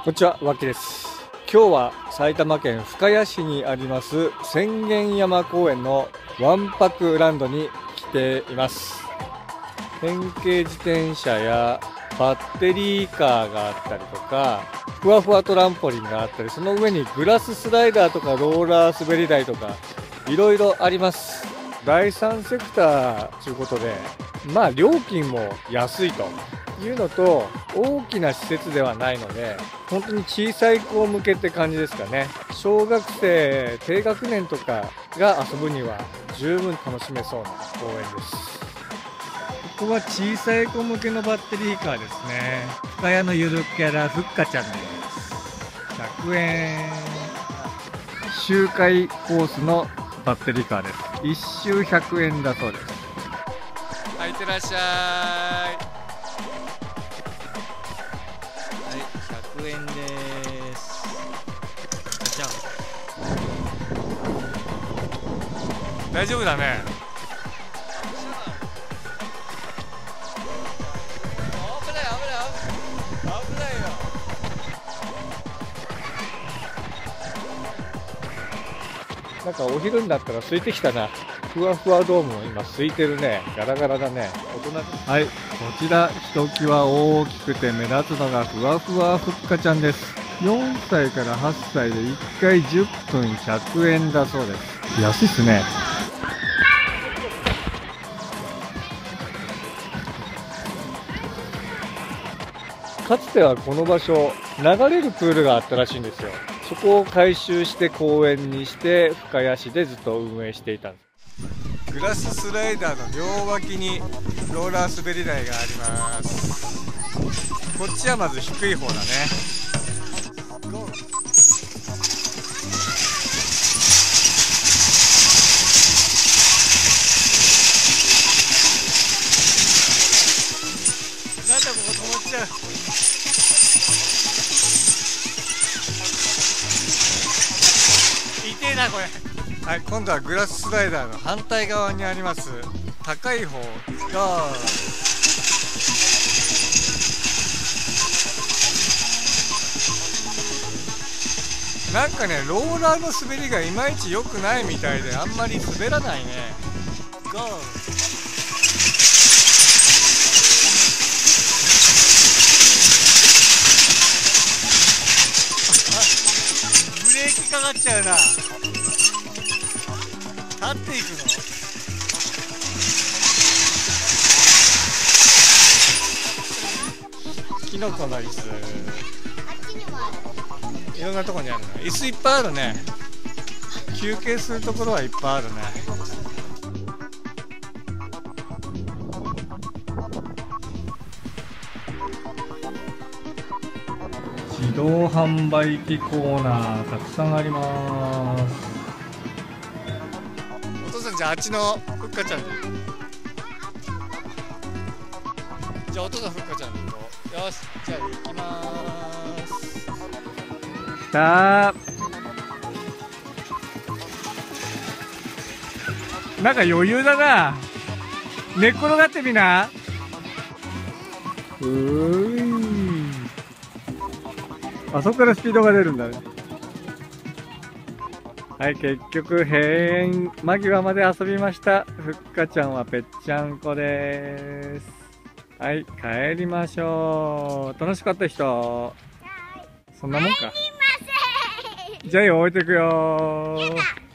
こんにちは、わきです。今日は埼玉県深谷市にあります浅間山公園のわんぱくランドに来ています。変形自転車やバッテリーカーがあったりとか、ふわふわトランポリンがあったり、その上にグラススライダーとかローラー滑り台とかいろいろあります。第三セクターということで、料金も安いというのと、大きな施設ではないので、本当に小さい子向けって感じですかね。小学生低学年とかが遊ぶには十分楽しめそうな公園です。ここは小さい子向けのバッテリーカーですね。深谷のゆるキャラふっかちゃんです。100円周回コースのバッテリーカーです。1周100円だそうです。はい、いってらっしゃい。100円です。じゃあ大丈夫だね。危ない危ないよ。なんかお昼になったら空いてきたな。ふわふわドームも今空いてるね。ガラガラだね。大人。はい、こちらひときわ大きくて目立つのがふわふわふっかちゃんです。4歳から8歳で1回10分100円だそうです。安いっすね。かつてはこの場所、流れるプールがあったらしいんですよ。そこを改修して公園にして深谷市でずっと運営していたんです。グラススライダーの両脇にローラー滑り台があります。こっちはまず低い方だね。なんだここ止まっちゃう。痛えなこれ。はい、今度はグラススライダーの反対側にあります高い方がなんかね、ローラーの滑りがいまいち良くないみたいであんまり滑らないね。ゴー。ブレーキかかっちゃうな。立っていくの？キノコの椅子。いろんなとこにあるね。椅子いっぱいあるね。休憩するところはいっぱいあるね。自動販売機コーナーたくさんあります。お父さん、じゃああっちのふっかちゃんで。じゃあお父さんふっかちゃんで行こう。よし、じゃあ行きまーす。来たー。なんか余裕だな。寝っ転がってみな。あそこからスピードが出るんだね。はい、結局閉園間際まで遊びました。ふっかちゃんはぺっちゃんこです。はい、帰りましょう。楽しかった人。そんなもんか。じゃあ置いてくよー。